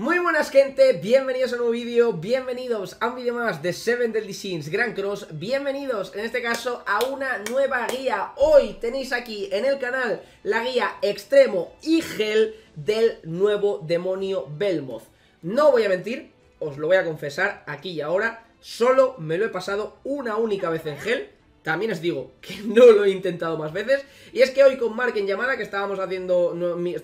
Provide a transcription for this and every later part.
Muy buenas gente, bienvenidos a un nuevo vídeo, bienvenidos a un vídeo más de Seven Deadly Sins Grand Cross, bienvenidos en este caso a una nueva guía. Hoy tenéis aquí en el canal la guía Extremo y Hell del nuevo demonio Belmoth. No voy a mentir, os lo voy a confesar aquí y ahora, solo me lo he pasado una única vez en Hell. También os digo que no lo he intentado más veces. Y es que hoy con Mark en llamada, que estábamos haciendo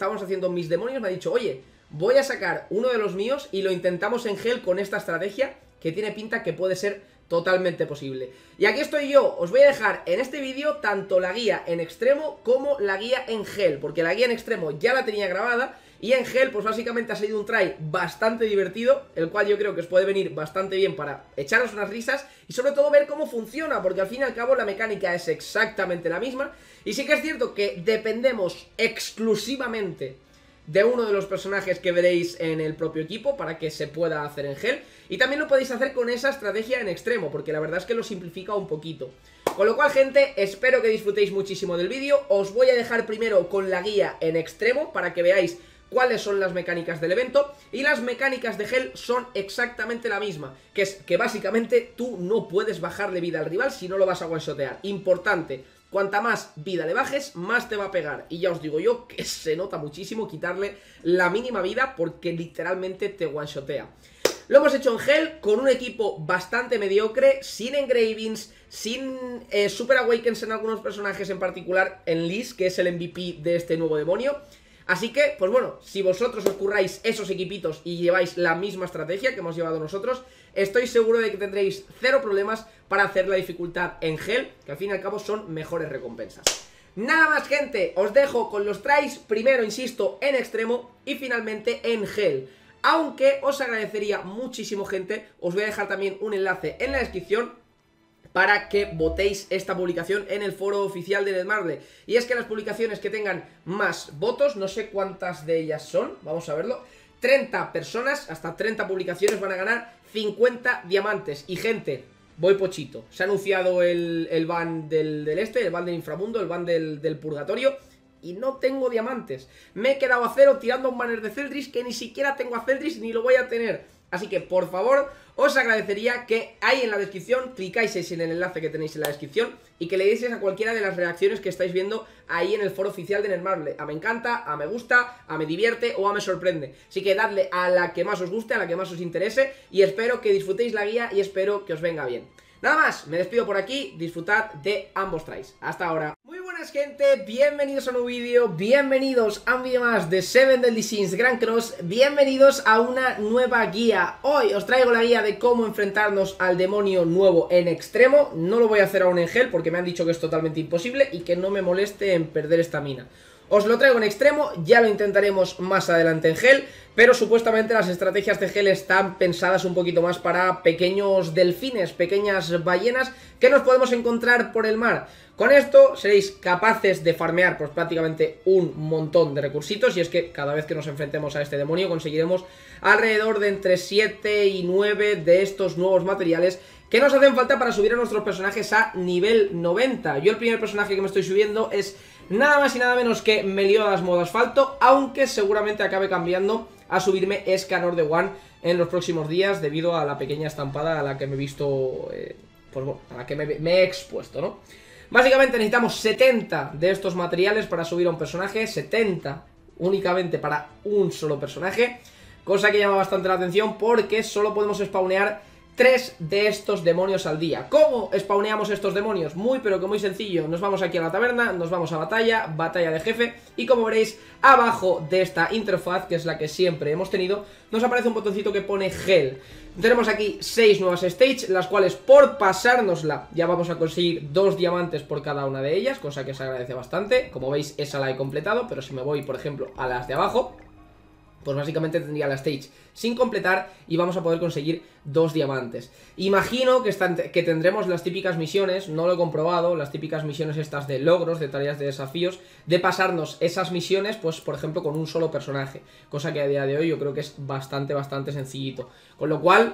mis demonios, me ha dicho: oye, voy a sacar uno de los míos y lo intentamos en Hell con esta estrategia, que tiene pinta que puede ser totalmente posible. Y aquí estoy yo, os voy a dejar en este vídeo tanto la guía en extremo como la guía en Hell, porque la guía en extremo ya la tenía grabada. Y en Hell, pues básicamente ha salido un try bastante divertido, el cual yo creo que os puede venir bastante bien para echaros unas risas y sobre todo ver cómo funciona, porque al fin y al cabo la mecánica es exactamente la misma. Y sí que es cierto que dependemos exclusivamente de uno de los personajes que veréis en el propio equipo para que se pueda hacer en Hell. Y también lo podéis hacer con esa estrategia en extremo, porque la verdad es que lo simplifica un poquito. Con lo cual, gente, espero que disfrutéis muchísimo del vídeo. Os voy a dejar primero con la guía en extremo para que veáis cuáles son las mecánicas del evento. Y las mecánicas de Hell son exactamente la misma, que es que básicamente tú no puedes bajarle vida al rival si no lo vas a one-shotear. Importante, cuanta más vida le bajes, más te va a pegar. Y ya os digo yo que se nota muchísimo quitarle la mínima vida, porque literalmente te one-shotea. Lo hemos hecho en Hell con un equipo bastante mediocre, sin engravings, sin Super Awakens en algunos personajes, en particular en Liz, que es el MVP de este nuevo demonio. Así que, pues bueno, si vosotros os curráis esos equipitos y lleváis la misma estrategia que hemos llevado nosotros, estoy seguro de que tendréis cero problemas para hacer la dificultad en Hell, que al fin y al cabo son mejores recompensas. Nada más, gente, os dejo con los tries, primero, insisto, en extremo y finalmente en Hell. Aunque os agradecería muchísimo, gente, os voy a dejar también un enlace en la descripción para que votéis esta publicación en el foro oficial de Netmarble. Y es que las publicaciones que tengan más votos, no sé cuántas de ellas son, vamos a verlo, 30 personas, hasta 30 publicaciones van a ganar 50 diamantes. Y gente, voy pochito, se ha anunciado el ban el ban del inframundo, el ban del purgatorio, y no tengo diamantes. Me he quedado a cero tirando un banner de Celdris, que ni siquiera tengo a Celdris ni lo voy a tener. Así que, por favor, os agradecería que ahí en la descripción clicáis en el enlace que tenéis en la descripción y que le deis a cualquiera de las reacciones que estáis viendo ahí en el foro oficial de Netmarble. A me encanta, a me gusta, a me divierte o a me sorprende. Así que dadle a la que más os guste, a la que más os interese, y espero que disfrutéis la guía y espero que os venga bien. Nada más, me despido por aquí, disfrutad de ambos tries. Hasta ahora. Muy buenas, gente, bienvenidos a un nuevo vídeo, bienvenidos a un vídeo más de Seven Deadly Sins Grand Cross, bienvenidos a una nueva guía. Hoy os traigo la guía de cómo enfrentarnos al demonio nuevo en extremo. No lo voy a hacer aún en Hell porque me han dicho que es totalmente imposible y que no me moleste en perder estamina. Os lo traigo en extremo, ya lo intentaremos más adelante en Hell, pero supuestamente las estrategias de Hell están pensadas un poquito más para pequeños delfines, pequeñas ballenas que nos podemos encontrar por el mar. Con esto seréis capaces de farmear pues prácticamente un montón de recursitos, y es que cada vez que nos enfrentemos a este demonio conseguiremos alrededor de entre 7 y 9 de estos nuevos materiales que nos hacen falta para subir a nuestros personajes a nivel 90. Yo el primer personaje que me estoy subiendo es nada más y nada menos que Meliodas modo asfalto, aunque seguramente acabe cambiando a subirme Escanor de One en los próximos días, debido a la pequeña estampada a la que me he visto, pues bueno, a la que me he expuesto, ¿no? Básicamente necesitamos 70 de estos materiales para subir a un personaje, 70 únicamente para un solo personaje, cosa que llama bastante la atención porque solo podemos spawnear 3 de estos demonios al día. ¿Cómo spawneamos estos demonios? Muy pero que muy sencillo. Nos vamos aquí a la taberna, nos vamos a batalla de jefe, y como veréis, abajo de esta interfaz, que es la que siempre hemos tenido, nos aparece un botoncito que pone Hell. Tenemos aquí 6 nuevas stage, las cuales por pasárnosla ya vamos a conseguir 2 diamantes por cada una de ellas, cosa que se agradece bastante. Como veis, esa la he completado, pero si me voy, por ejemplo, a las de abajo, pues básicamente tendría la stage sin completar y vamos a poder conseguir 2 diamantes. Imagino que tendremos las típicas misiones, no lo he comprobado, las típicas misiones estas de logros, de tareas de desafíos, de pasarnos esas misiones, pues por ejemplo con un solo personaje, cosa que a día de hoy yo creo que es bastante sencillito. Con lo cual,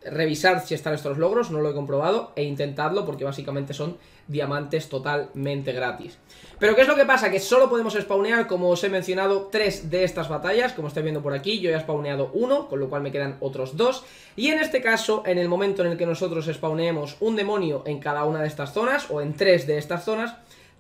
revisar si están estos logros, no lo he comprobado, e intentadlo porque básicamente son diamantes totalmente gratis. Pero ¿qué es lo que pasa? Que solo podemos spawnear, como os he mencionado, 3 de estas batallas, como estáis viendo por aquí. Yo ya he spawneado 1, con lo cual me quedan otros 2. Y en este caso, en el momento en el que nosotros spawneemos un demonio en cada una de estas zonas, o en 3 de estas zonas,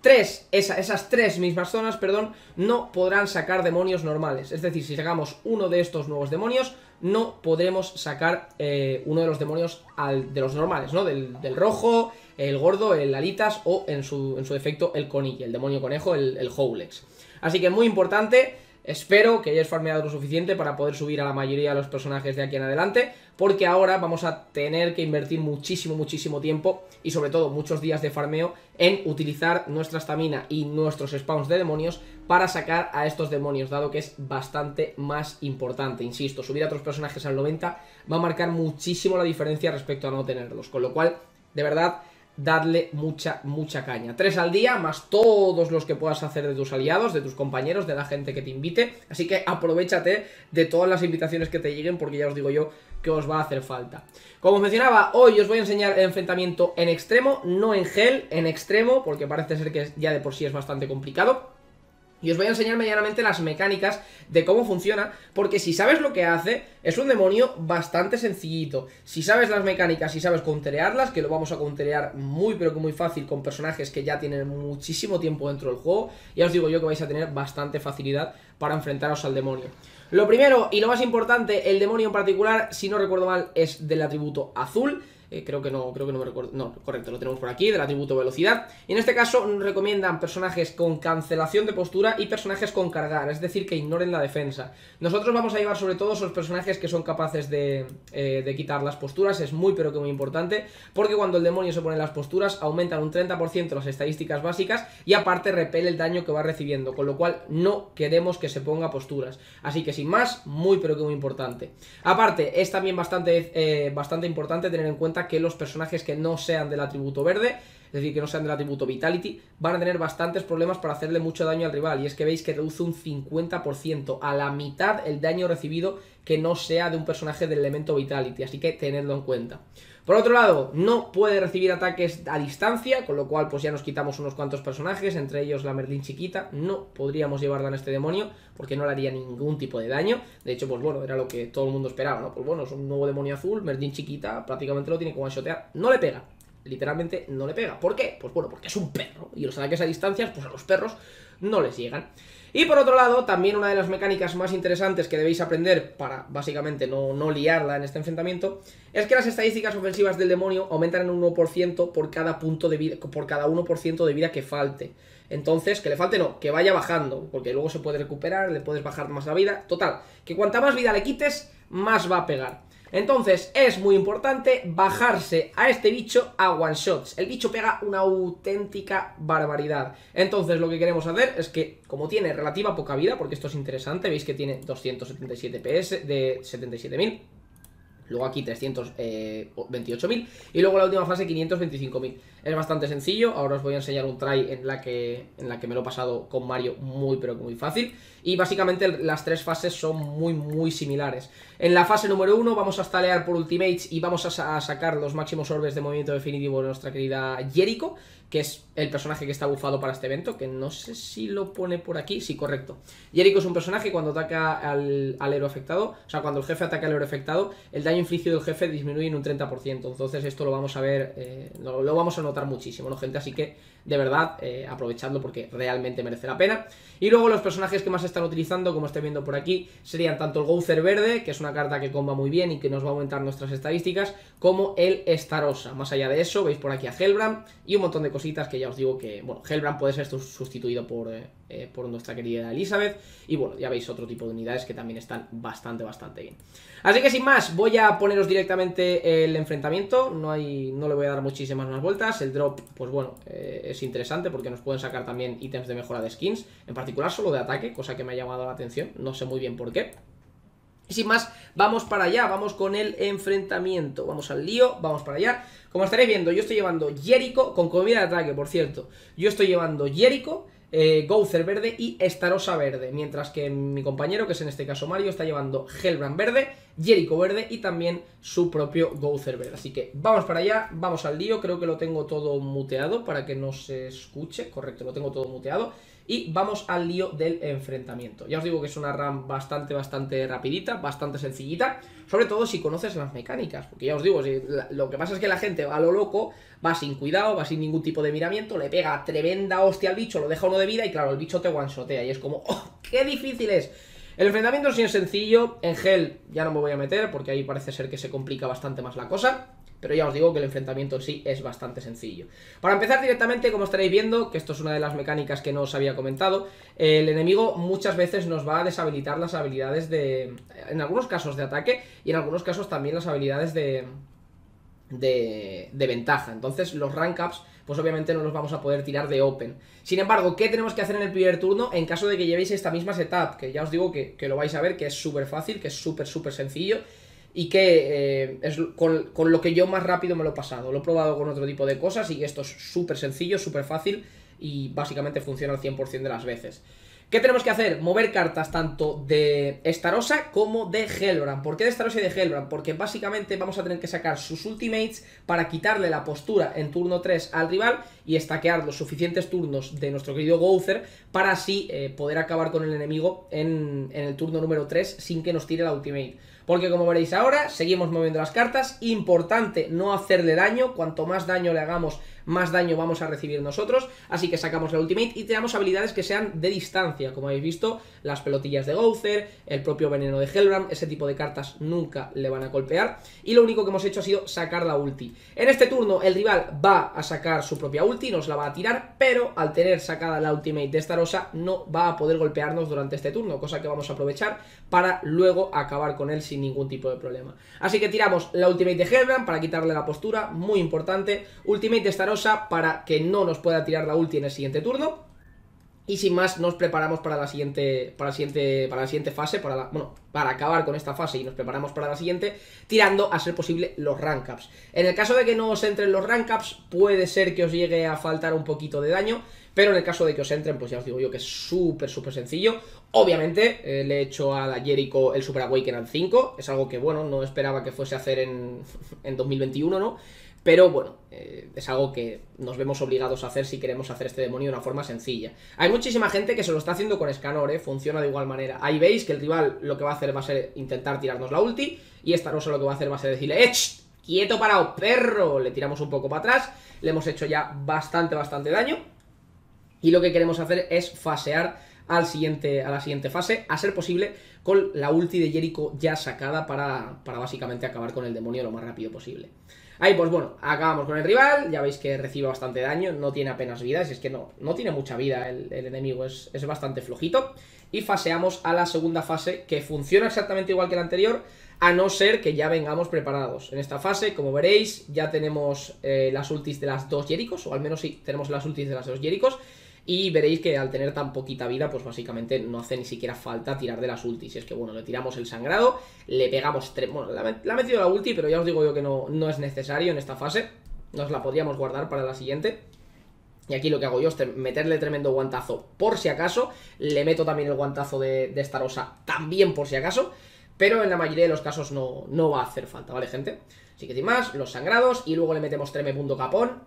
esas 3 mismas zonas, perdón, no podrán sacar demonios normales. Es decir, si sacamos uno de estos nuevos demonios, no podremos sacar uno de los demonios de los normales, ¿no? Del rojo, el gordo, el alitas o en su defecto el conille, el demonio conejo, el Howlex. Así que muy importante. Espero que hayáis farmeado lo suficiente para poder subir a la mayoría de los personajes de aquí en adelante, porque ahora vamos a tener que invertir muchísimo tiempo y sobre todo muchos días de farmeo en utilizar nuestra estamina y nuestros spawns de demonios para sacar a estos demonios, dado que es bastante más importante. Insisto, subir a otros personajes al 90 va a marcar muchísimo la diferencia respecto a no tenerlos, con lo cual, de verdad, dadle mucha caña. 3 al día, más todos los que puedas hacer de tus aliados, de tus compañeros, de la gente que te invite. Así que aprovechate de todas las invitaciones que te lleguen, porque ya os digo yo que os va a hacer falta. Como os mencionaba, hoy os voy a enseñar el enfrentamiento en extremo, no en gel, en extremo, porque parece ser que ya de por sí es bastante complicado. Y os voy a enseñar medianamente las mecánicas de cómo funciona, porque si sabes lo que hace, es un demonio bastante sencillito. Si sabes las mecánicas y sabes counterearlas, que lo vamos a counterear muy pero que muy fácil con personajes que ya tienen muchísimo tiempo dentro del juego, ya os digo yo que vais a tener bastante facilidad para enfrentaros al demonio. Lo primero y lo más importante, el demonio en particular, si no recuerdo mal, es del atributo azul. Creo que no me recuerdo. No, correcto, lo tenemos por aquí, del atributo velocidad. Y en este caso nos recomiendan personajes con cancelación de postura y personajes con cargar, es decir, que ignoren la defensa. Nosotros vamos a llevar sobre todo esos personajes que son capaces de quitar las posturas. Es muy pero que muy importante, porque cuando el demonio se pone en las posturas aumentan un 30% las estadísticas básicas y aparte repele el daño que va recibiendo, con lo cual no queremos que se ponga posturas. Así que sin más, muy pero que muy importante. Aparte, es también bastante importante tener en cuenta que los personajes que no sean del atributo verde, es decir, que no sean del atributo Vitality, van a tener bastantes problemas para hacerle mucho daño al rival. Y es que veis que reduce un 50%, a la mitad el daño recibido que no sea de un personaje del elemento Vitality, así que tenedlo en cuenta. Por otro lado, no puede recibir ataques a distancia, con lo cual pues ya nos quitamos unos cuantos personajes, entre ellos la Merlín chiquita. No podríamos llevarla en este demonio, porque no le haría ningún tipo de daño. De hecho, pues bueno, era lo que todo el mundo esperaba, ¿no? Pues bueno, es un nuevo demonio azul, Merlín chiquita, prácticamente lo tiene que one-shotear. No le pega, literalmente no le pega. ¿Por qué? Pues bueno, porque es un perro, y los ataques a distancias, pues a los perros no les llegan. Y por otro lado, también una de las mecánicas más interesantes que debéis aprender para básicamente no liarla en este enfrentamiento es que las estadísticas ofensivas del demonio aumentan en un 1% por cada punto de vida, por cada 1% de vida que falte. Entonces, que le falte no, que vaya bajando, porque luego se puede recuperar, le puedes bajar más la vida. Total, que cuanta más vida le quites, más va a pegar. Entonces es muy importante bajarse a este bicho a one shots. El bicho pega una auténtica barbaridad. Entonces lo que queremos hacer es que, como tiene relativa poca vida, porque esto es interesante, veis que tiene 277 PS de 77.000. Luego aquí 328.000 y luego la última fase 525.000. Es bastante sencillo, ahora os voy a enseñar un try en la que me lo he pasado con Mario muy pero muy fácil. Y básicamente las 3 fases son muy similares. En la fase número 1 vamos a stalear por ultimates y vamos a sacar los máximos orbes de movimiento definitivo de nuestra querida Jericho, que es el personaje que está bufado para este evento, que no sé si lo pone por aquí, sí, correcto. Jericho es un personaje que cuando ataca al héroe afectado, o sea, cuando el jefe ataca al héroe afectado, el daño infligido del jefe disminuye en un 30%, entonces esto lo vamos a ver, lo vamos a notar muchísimo, ¿no, gente? Así que, de verdad, aprovechadlo porque realmente merece la pena. Y luego los personajes que más están utilizando, como estáis viendo por aquí, serían tanto el Gowther verde, que es una carta que comba muy bien y que nos va a aumentar nuestras estadísticas, como el Starossa. Más allá de eso, veis por aquí a Hellbrand y un montón de cositas que ya os digo que, bueno, Hellbrand puede ser sustituido por nuestra querida Elizabeth. Y bueno, ya veis otro tipo de unidades que también están bastante bien. Así que sin más, voy a poneros directamente el enfrentamiento. No le voy a dar muchísimas más vueltas. El drop, pues bueno, es interesante porque nos pueden sacar también ítems de mejora de skins, en particular solo de ataque, cosa que me ha llamado la atención, no sé muy bien por qué. Y sin más, vamos para allá, vamos con el enfrentamiento, vamos al lío, vamos para allá. Como estaréis viendo, yo estoy llevando Jericho, con comida de ataque, por cierto. Yo estoy llevando Jericho, Gowther verde y Starossa verde, mientras que mi compañero, que es en este caso Mario, está llevando Hellbrand verde, Jericho verde y también su propio Gowther verde. Así que vamos para allá, vamos al lío. Creo que lo tengo todo muteado para que no se escuche. Correcto, lo tengo todo muteado. Y vamos al lío del enfrentamiento. Ya os digo que es una run bastante rapidita, bastante sencillita, sobre todo si conoces las mecánicas, porque ya os digo, lo que pasa es que la gente va a lo loco, va sin cuidado, va sin ningún tipo de miramiento, le pega tremenda hostia al bicho, lo deja uno de vida y claro, el bicho te one-shotea y es como, ¡oh, qué difícil es! El enfrentamiento sí es sencillo, en Hell ya no me voy a meter porque ahí parece ser que se complica bastante más la cosa. Pero ya os digo que el enfrentamiento en sí es bastante sencillo. Para empezar directamente, como estaréis viendo, que esto es una de las mecánicas que no os había comentado, el enemigo muchas veces nos va a deshabilitar las habilidades en algunos casos de ataque y en algunos casos también las habilidades de ventaja. Entonces los rank ups pues obviamente no los vamos a poder tirar de open. Sin embargo, ¿qué tenemos que hacer en el primer turno en caso de que llevéis esta misma setup? Que ya os digo que lo vais a ver, que es súper fácil, que es súper sencillo y que es con lo que yo más rápido me lo he pasado. Lo he probado con otro tipo de cosas y esto es súper sencillo, súper fácil y básicamente funciona al 100% de las veces. ¿Qué tenemos que hacer? Mover cartas tanto de Starossa como de Hellbrand. ¿Por qué de Starossa y de Hellbrand? Porque básicamente vamos a tener que sacar sus ultimates para quitarle la postura en turno 3 al rival y stackear los suficientes turnos de nuestro querido Gowther para así poder acabar con el enemigo en el turno número 3 sin que nos tire la ultimate. Porque como veréis ahora, seguimos moviendo las cartas. Importante no hacerle daño. Cuanto más daño le hagamos, más daño vamos a recibir nosotros. Así que sacamos la ultimate y tenemos habilidades que sean de distancia. Como habéis visto, las pelotillas de Gowther, el propio veneno de Hellbrand. Ese tipo de cartas nunca le van a golpear. Y lo único que hemos hecho ha sido sacar la ulti. En este turno el rival va a sacar su propia ulti, nos la va a tirar, pero al tener sacada la ultimate de Starossa no va a poder golpearnos durante este turno, cosa que vamos a aprovechar para luego acabar con él sin ningún tipo de problema. Así que tiramos la ultimate de Hellbrand para quitarle la postura, muy importante. Ultimate de Starossa para que no nos pueda tirar la ulti en el siguiente turno. Y sin más nos preparamos para la siguiente fase, para acabar con esta fase y nos preparamos para la siguiente, tirando a ser posible los rank ups. En el caso de que no os entren los rank ups, puede ser que os llegue a faltar un poquito de daño, pero en el caso de que os entren, pues ya os digo yo que es súper sencillo. Obviamente le he hecho a la Jericho el Super Awaken al 5, es algo que bueno, no esperaba que fuese a hacer en 2021, ¿no? Pero bueno, es algo que nos vemos obligados a hacer si queremos hacer este demonio de una forma sencilla. Hay muchísima gente que se lo está haciendo con Escanor, funciona de igual manera. Ahí veis que el rival lo que va a hacer va a ser intentar tirarnos la ulti, y Starossa lo que va a hacer va a ser decirle ¡ech! ¡Quieto parado, perro! Le tiramos un poco para atrás, le hemos hecho ya bastante daño, y lo que queremos hacer es fasear a la siguiente fase, a ser posible con la ulti de Jericho ya sacada para básicamente acabar con el demonio lo más rápido posible. Ahí pues bueno, acabamos con el rival, ya veis que recibe bastante daño, no tiene apenas vida, es que no tiene mucha vida el enemigo, es bastante flojito. Y faseamos a la segunda fase, que funciona exactamente igual que la anterior, a no ser que ya vengamos preparados. En esta fase, como veréis, ya tenemos las ultis de las dos Jerichos, o al menos sí, tenemos las ultis de las dos Jerichos. Y veréis que al tener tan poquita vida, pues básicamente no hace ni siquiera falta tirar de las ultis. Y es que bueno, le tiramos el sangrado, le pegamos bueno, le ha metido la ulti, pero ya os digo yo que no es necesario en esta fase. Nos la podríamos guardar para la siguiente. Y aquí lo que hago yo es meterle tremendo guantazo por si acaso. Le meto también el guantazo de Starossa también por si acaso. Pero en la mayoría de los casos no va a hacer falta, ¿vale, gente? Así que sin más, los sangrados y luego le metemos tremendo capón.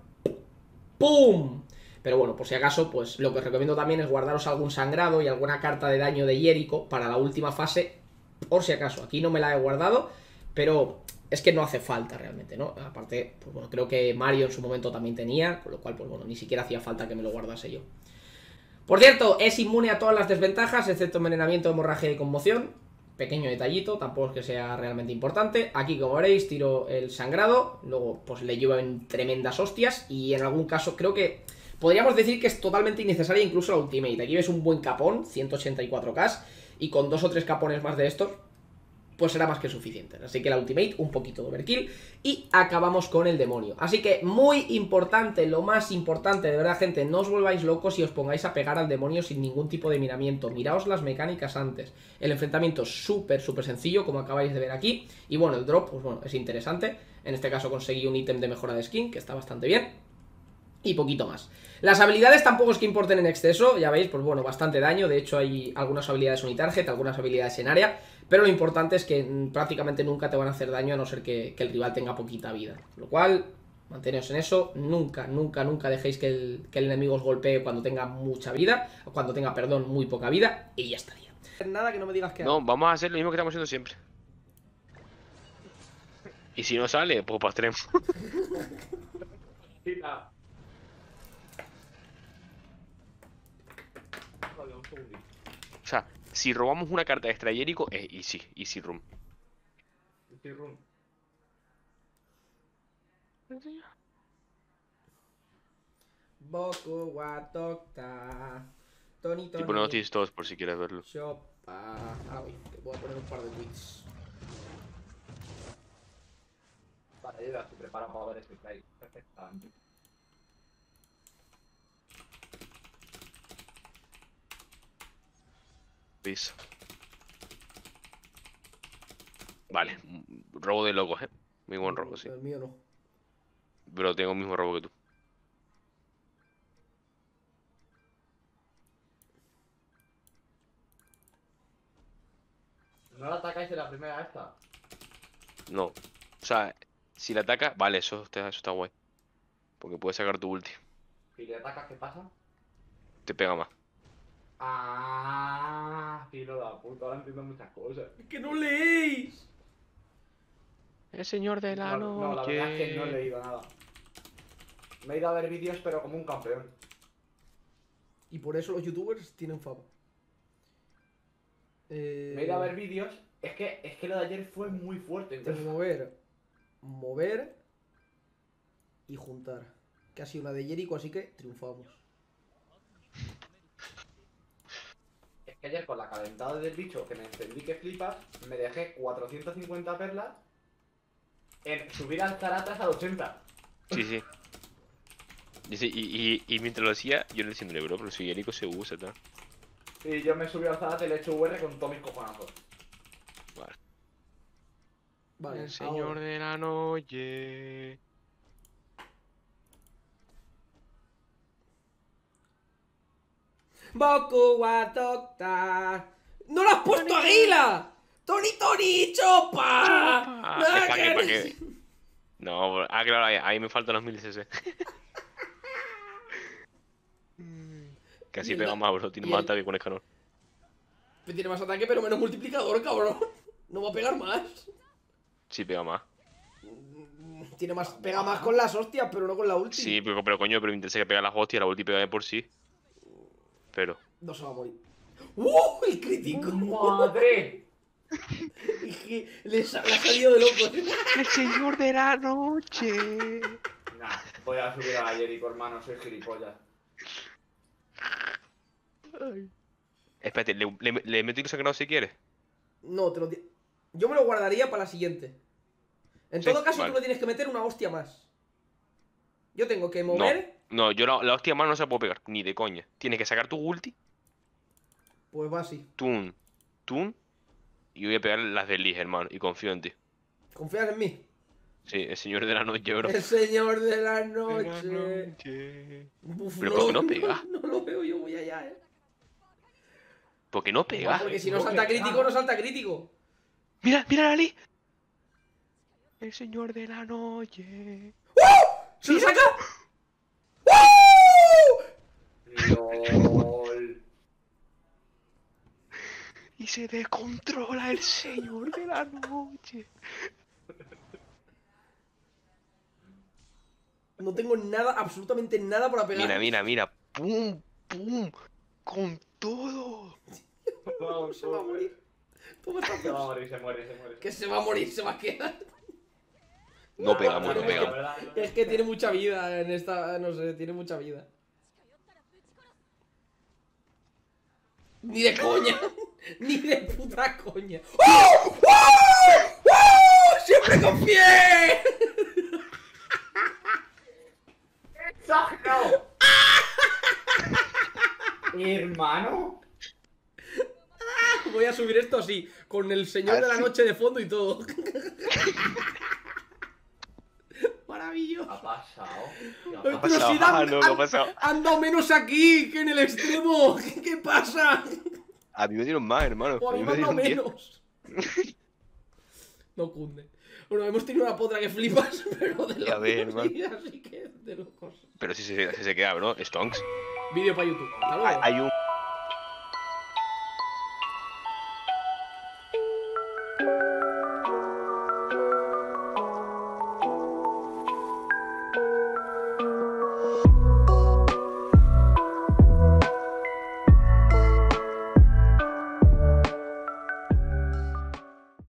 ¡Pum! Pero bueno, por si acaso, pues lo que os recomiendo también es guardaros algún sangrado y alguna carta de daño de Jericho para la última fase, por si acaso. Aquí no me la he guardado, pero es que no hace falta realmente, ¿no? Aparte, pues bueno, creo que Mario en su momento también tenía, con lo cual, pues bueno, ni siquiera hacía falta que me lo guardase yo. Por cierto, es inmune a todas las desventajas, excepto envenenamiento, hemorragia y conmoción. Pequeño detallito, tampoco es que sea realmente importante. Aquí, como veréis, tiro el sangrado, luego pues le llevan tremendas hostias y en algún caso creo que podríamos decir que es totalmente innecesaria incluso la ultimate. Aquí ves un buen capón, 184k, y con 2 o 3 capones más de estos, pues será más que suficiente. Así que la ultimate, un poquito de overkill, y acabamos con el demonio. Así que muy importante, lo más importante, de verdad, gente, no os volváis locos y os pongáis a pegar al demonio sin ningún tipo de miramiento. Miraos las mecánicas antes. El enfrentamiento es súper sencillo, como acabáis de ver aquí. Y bueno, el drop, pues bueno, es interesante. En este caso conseguí un ítem de mejora de skin, que está bastante bien. y poquito más. Las habilidades tampoco es que importen en exceso, ya veis, pues bueno, bastante daño. De hecho hay algunas habilidades unitarget, algunas habilidades en área, pero lo importante es que prácticamente nunca te van a hacer daño a no ser que el rival tenga poquita vida. Lo cual, manteneos en eso, nunca, nunca, nunca dejéis que el enemigo os golpee cuando tenga mucha vida, o cuando tenga, perdón, muy poca vida, y ya estaría. Nada que no me digas que... No, vamos a hacer lo mismo que estamos haciendo siempre. Y si no sale, pues pastremos. O sea, si robamos una carta de extra Jericho, es easy room. Easy room. Boku wa Tokta. Tony. Y ponemos notis todos por si quieres verlo. Shopa. Voy, te voy a poner un par de tweets. Vale, yo ya estoy preparado para ver este play. Perfectamente. ¿Veis? Vale, robo de locos, muy buen robo, sí. El mío no. Pero tengo el mismo robo que tú. ¿No la atacáis en la primera esta? No. O sea, si le atacas, vale, eso está guay. Porque puedes sacar tu ulti. Si le atacas, ¿qué pasa? Te pega más. Filo de la puta, ahora entiendo muchas cosas. ¡Que no leéis! El señor de la noche. No, la verdad es que no he leído nada. Me he ido a ver vídeos, pero como un campeón. Y por eso los youtubers tienen fama. Me he ido a ver vídeos. Es que lo de ayer fue muy fuerte. Tengo Entonces... mover y juntar. Que ha sido una de Jericho, así que triunfamos. Es que ayer con la calentada del bicho que me encendí que flipas, me dejé 450 perlas en subir al Zaratas al 80. Sí. Y mientras lo hacía, yo le decía, bro, pero si Jericho se usa, tal. Y yo me subí al Zaratas y le he hecho VR con todos mis cojonazos. Vale, El señor ahora. de la noche. Boku wa Tokta. ¡No lo has puesto Águila! ¡Tony, chopa! Es pa' que. No, claro, ahí me faltan los 1000 cc. Casi pega más, bro. Tiene más ataque con escanor. Tiene más ataque, pero menos multiplicador, cabrón. No va a pegar más. Sí, pega más. Pega más con las hostias, pero no con la ulti. Sí, pero coño, pero me interesa que pega las hostias, la ulti pega de por sí. Pero. No se va a morir. ¡El crítico! ¡Madre! Le ha salido de loco. ¡El señor de la noche! Nah, voy a subir a Jericho, hermano, soy gilipollas. Espérate, ¿le meto el sagrado si quieres? No, yo me lo guardaría para la siguiente. En Sí, todo caso, vale. tú le tienes que meter una hostia más. Yo tengo que mover. No, yo la hostia más no se la puedo pegar, ni de coña. Tienes que sacar tu ulti, Pues va así. tun, y voy a pegar las de Liz, hermano, y confío en ti. ¿Confías en mí? Sí, el señor de la noche, bro. El señor de la De la noche. noche. Uf, Pero ¿por qué no pega? No lo veo, yo voy allá, ¿Por qué no pega? Porque si no salta crítico, no salta crítico. Mira la Liz. El señor de la noche. ¡Se lo saca! LOL. Y se descontrola el señor de la noche. No tengo nada, absolutamente nada para pegar. Mira. Pum. Con todo. Vamos, Se va a morir. Toma esta Se va a cosa. morir, se muere. Que se va a morir, se va a quedar. No pegamos. Es que tiene mucha vida en esta, no sé, tiene mucha vida. Ni de coña. Ni de puta coña. ¡Oh! ¡Oh! ¡Oh! ¡Siempre confié! ¡Exagerado! Hermano. Voy a subir esto así, con el señor de la noche de fondo y todo. Maravilloso. Ha pasado. ¿Qué ha Pero ha pasado? pasado? si dan- No, ¿qué ha pasado? han dado menos aquí que en el extremo. ¿Qué pasa? A mí me dieron más, hermano. O a A mí mí me me han dado dieron 10. menos. No cunde. Bueno, hemos tenido una potra que flipas, pero de Ya ves, locos, hermano. sí, así que de locos. Pero si se queda, bro. Stonks. Vídeo para YouTube. Hasta luego. Hay un